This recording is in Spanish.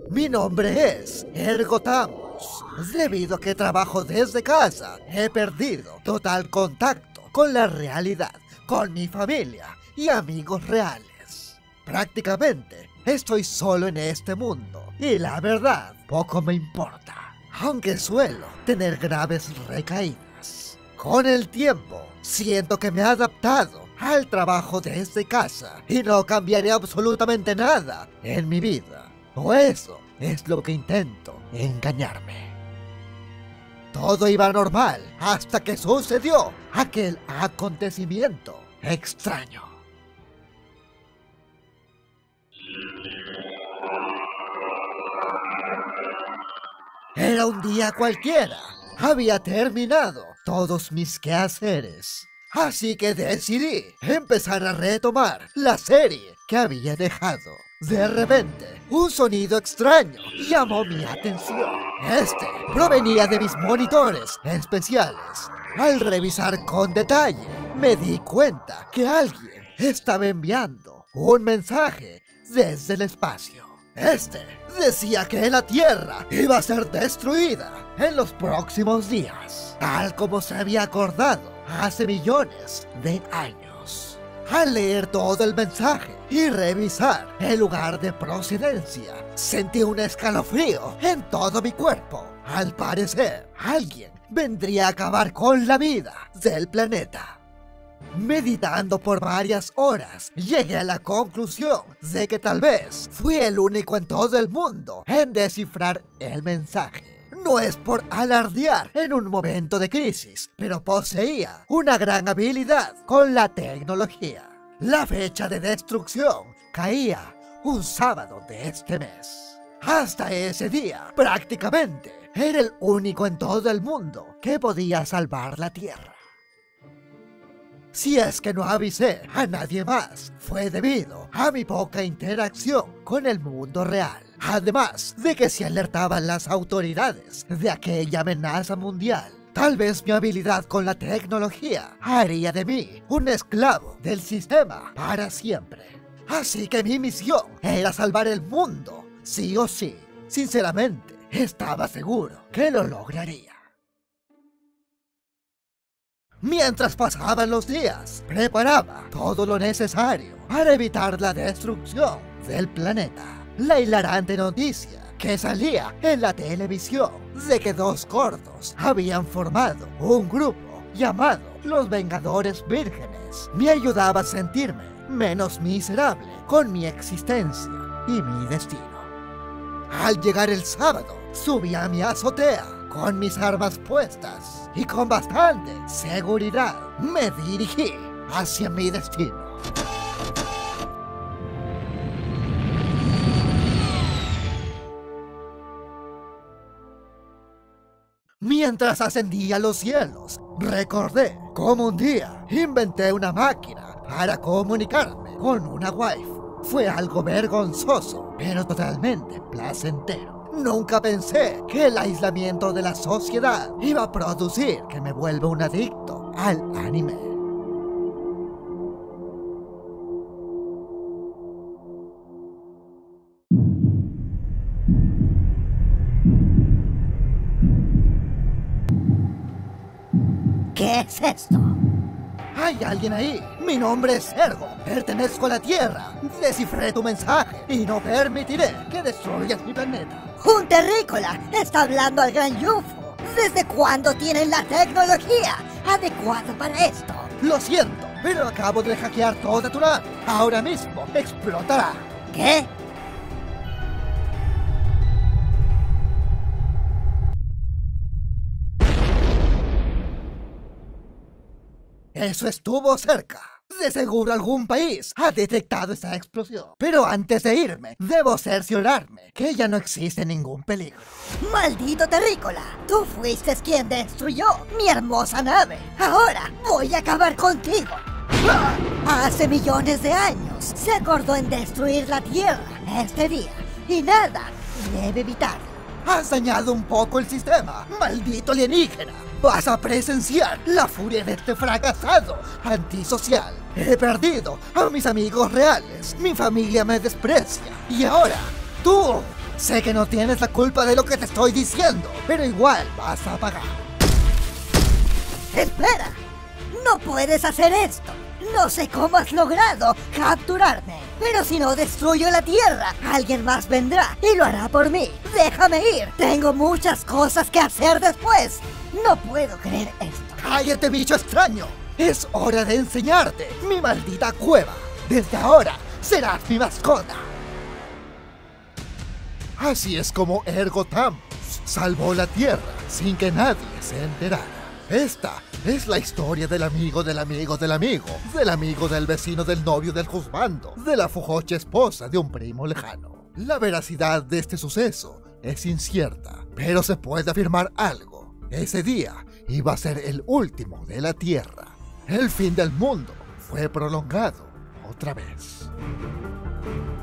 Mi nombre es Ergotamus. Debido a que trabajo desde casa, he perdido total contacto con la realidad, con mi familia y amigos reales. Prácticamente estoy solo en este mundo y la verdad poco me importa, aunque suelo tener graves recaídas. Con el tiempo siento que me he adaptado al trabajo desde casa y no cambiaré absolutamente nada en mi vida. O eso es lo que intento engañarme. Todo iba normal hasta que sucedió aquel acontecimiento extraño. Era un día cualquiera. Había terminado todos mis quehaceres. Así que decidí empezar a retomar la serie que había dejado. De repente, un sonido extraño llamó mi atención. Este provenía de mis monitores especiales. Al revisar con detalle, me di cuenta que alguien estaba enviando un mensaje desde el espacio. Este decía que la Tierra iba a ser destruida en los próximos días, tal como se había acordado hace millones de años. Al leer todo el mensaje y revisar el lugar de procedencia, sentí un escalofrío en todo mi cuerpo. Al parecer, alguien vendría a acabar con la vida del planeta. Meditando por varias horas, llegué a la conclusión de que tal vez fui el único en todo el mundo en descifrar el mensaje. No es por alardear en un momento de crisis, pero poseía una gran habilidad con la tecnología. La fecha de destrucción caía un sábado de este mes. Hasta ese día, prácticamente, era el único en todo el mundo que podía salvar la Tierra. Si es que no avisé a nadie más, fue debido a mi poca interacción con el mundo real. Además de que si alertaban las autoridades de aquella amenaza mundial, tal vez mi habilidad con la tecnología haría de mí un esclavo del sistema para siempre. Así que mi misión era salvar el mundo, sí o sí. Sinceramente, estaba seguro que lo lograría. Mientras pasaban los días, preparaba todo lo necesario para evitar la destrucción del planeta. La hilarante noticia que salía en la televisión de que dos gordos habían formado un grupo llamado Los Vengadores Vírgenes me ayudaba a sentirme menos miserable con mi existencia y mi destino. Al llegar el sábado, subí a mi azotea con mis armas puestas y con bastante seguridad me dirigí hacia mi destino. Mientras ascendía a los cielos, recordé cómo un día inventé una máquina para comunicarme con una waifu. Fue algo vergonzoso, pero totalmente placentero. Nunca pensé que el aislamiento de la sociedad iba a producir que me vuelva un adicto al anime. ¿Qué es esto? ¿Hay alguien ahí? Mi nombre es Ergo. Pertenezco a la Tierra. Descifré tu mensaje y no permitiré que destruyas mi planeta. Un terrícola está hablando al gran Yufo. ¿Desde cuándo tienen la tecnología adecuada para esto? Lo siento, pero acabo de hackear toda tu nave. Ahora mismo explotará. ¿Qué? Eso estuvo cerca. De seguro algún país ha detectado esa explosión. Pero antes de irme, debo cerciorarme que ya no existe ningún peligro. ¡Maldito terrícola! Tú fuiste quien destruyó mi hermosa nave. Ahora voy a acabar contigo. Hace millones de años se acordó en destruir la Tierra este día y nada debe evitarlo. Has dañado un poco el sistema, maldito alienígena. Vas a presenciar la furia de este fracasado antisocial. He perdido a mis amigos reales, mi familia me desprecia y ahora ¡Tú! Sé que no tienes la culpa de lo que te estoy diciendo, pero igual vas a pagar. ¡Espera! ¡No puedes hacer esto! No sé cómo has logrado capturarme, pero si no destruyo la Tierra, alguien más vendrá y lo hará por mí. ¡Déjame ir! Tengo muchas cosas que hacer después. No puedo creer esto. ¡Cállate, bicho extraño! Es hora de enseñarte mi maldita cueva. Desde ahora serás mi mascota. Así es como Ergotamus salvó la Tierra sin que nadie se enterara. Esta es la historia del amigo del amigo del amigo, del amigo del vecino del novio del juzgando, de la fujocha esposa de un primo lejano. La veracidad de este suceso es incierta, pero se puede afirmar algo. Ese día iba a ser el último de la Tierra. El fin del mundo fue prolongado otra vez.